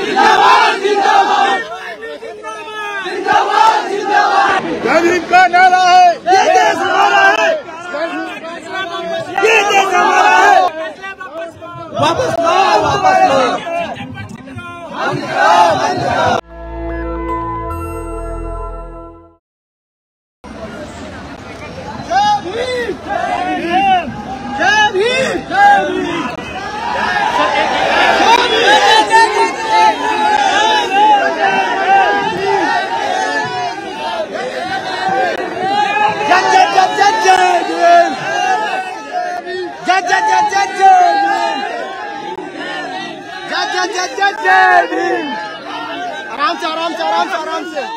जय भीम का नारा है, ये देश हमारा है, ये देश हमारा है। वापस लो, वापस लो, बंद करो, बंद करो। जय भीम, जय भीम, जय भीम, जय भीम। आराम से, आराम से, आराम से, आराम से।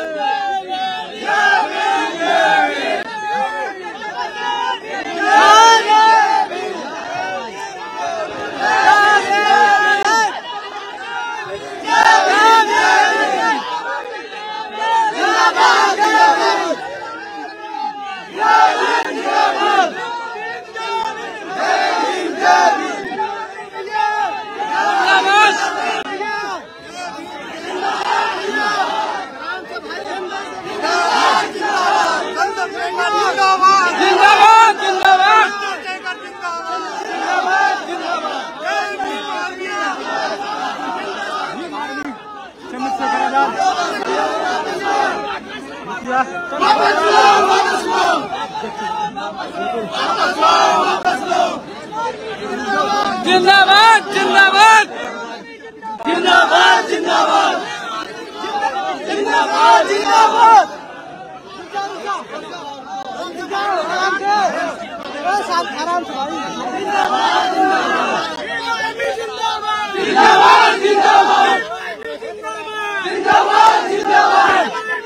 जिंदाबाद, जिंदाबाद, जिंदाबाद, जिंदाबाद, जिंदाबाद, जिंदाबाद। आराम से भाई। जिंदाबाद, जिंदाबाद, जिंदाबाद, जिंदाबाद, जिंदाबाद।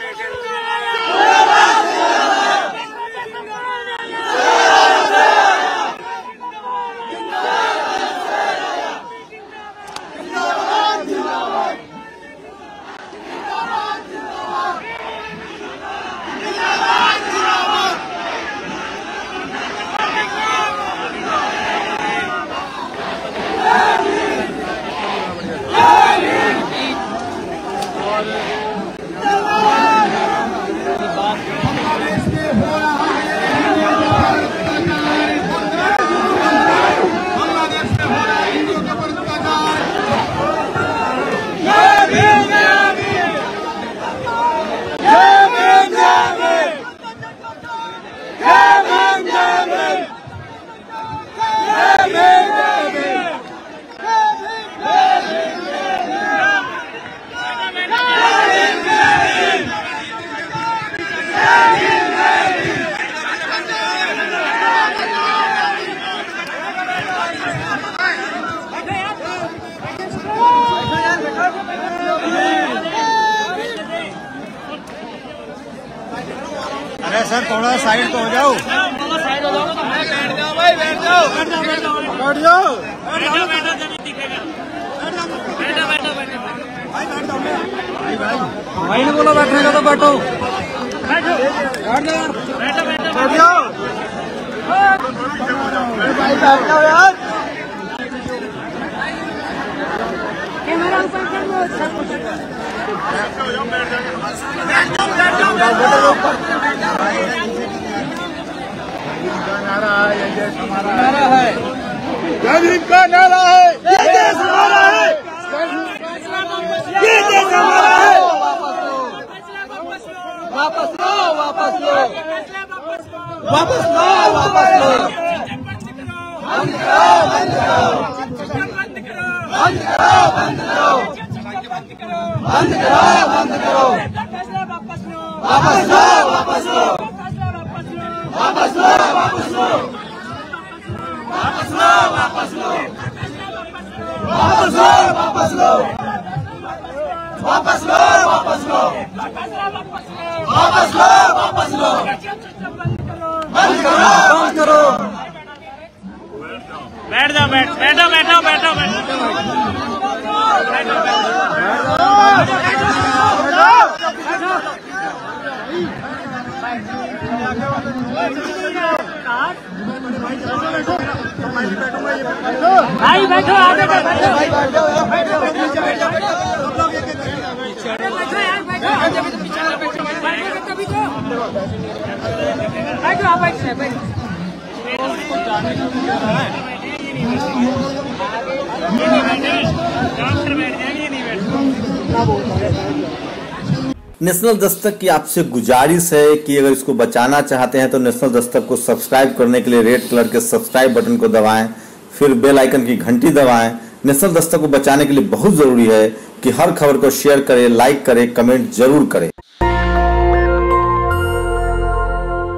अरे सर थोड़ा साइड तो हो जाओ। साइड हो जाओ, बैठ जाओ भाई, बैठ जाओ, बैठ जाओ, बैठ जाओ, बैठ जाओ, बैठ जाओ, जब दिखेगा। बैठो, बैठो, बैठो भाई, बैठ जाओ भाई ने बोला बैठने का तो बैठो, बैठो, बैठ जाओ, बैठो, बैठो, बैठ जाओ भाई, बैठ जाओ यार। कैमरा ऊपर कर लो, सब बैठ जाओ, बैठ जाओ, बैठ जाओ, नारा है, जय भीम का नारा है, ये देश हमारा है, ये देश हमारा है। वापस लो, वापस लो, वापस लो, वापस लो, बंद करो, बंद करो, बंद करो, बंद करो, बंद करो, बंद करो, बंद करो, वापस लो, वापस लो, वापस लो, वापस लो, वापस लो, वापस लो, वापस लो, वापस लो, वापस लो, वापस लो, वापस लो, वापस लो, बंद करो, बंद करो। बैठ जाओ, बैठ, बैठो, बैठो, बैठो, बैठो, भाई बैठो, आगे बैठो, भाई बैठो, बैठो, बैठो, नेशनल दस्तक की आपसे गुजारिश है कि अगर इसको बचाना चाहते हैं तो नेशनल दस्तक को सब्सक्राइब करने के लिए रेड कलर के सब्सक्राइब बटन को दबाएं, फिर बेल आइकन की घंटी दबाएं। नेशनल दस्तक को बचाने के लिए बहुत जरूरी है कि हर खबर को शेयर करें, लाइक करें, कमेंट जरूर करें।